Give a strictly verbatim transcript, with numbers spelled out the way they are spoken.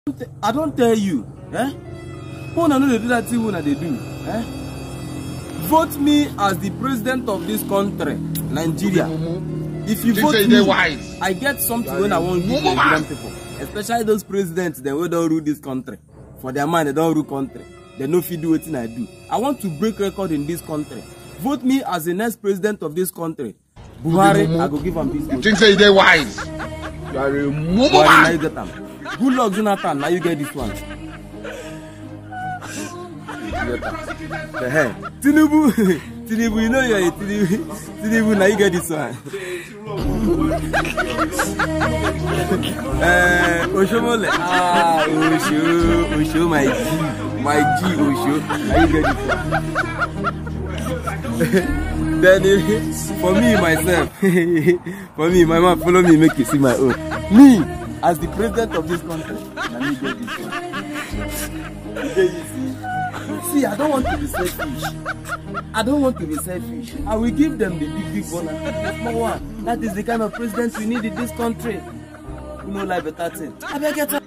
I don't tell you, eh? When I know they do that thing, when they do, eh? Vote me as the president of this country, Nigeria. If you vote me, I get something when I want to give Nigerian people, especially those presidents that will don't rule this country. For their mind, they don't rule country. They know if you do what I do. I want to break record in this country. Vote me as the next president of this country. Buhari, I go give him this. You think say they wise? You are a mumu. Good luck, Jonathan. Now you get this one. The hell, Tinubu, Tinubu, you know you're a Tinubu. Tinubu, now you get this one. uh, Oshomole, ah, Osho, Osho, my G, my G, Osho. Now you get this one. Then, uh, for me, myself, for me, my man, follow me, make you see my own. Me, as the president of this country, let me get this one. You see? See, I don't want to be selfish. I don't want to be selfish. I will give them the big, big one and the small one. That is the kind of president we need in this country. You know, like better thing. I better get